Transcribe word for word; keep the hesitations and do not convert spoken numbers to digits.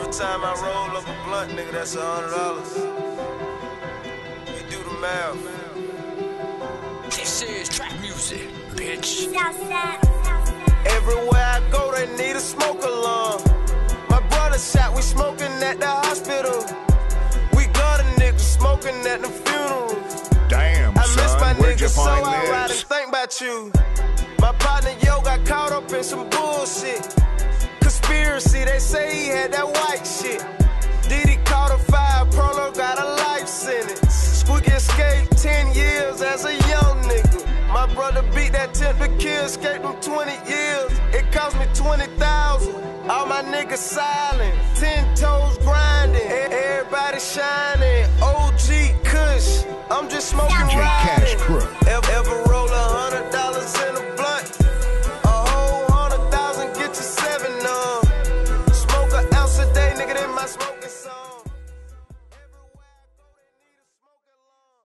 time I roll up a blunt, nigga, that's a hundred dollars. You do the math. This is trap music, bitch. Everywhere I go, they need a smoke alarm. My brother shot, we smoking at the hospital. We got a nigga smoking at the funeral. Damn, I miss son, my where'd niggas, you so find I this? ride and think about you. My partner Yo got caught up in some bullshit. Conspiracy, they say he had that white shit. Diddy caught a five, Prolo got a life sentence. Squeaky escaped ten years as a young nigga. My brother beat that tenth to kill, escaped him twenty years. It cost me twenty thousand. All my niggas silent, ten toes grinding, everybody shining. O G Kush, I'm just smoking right.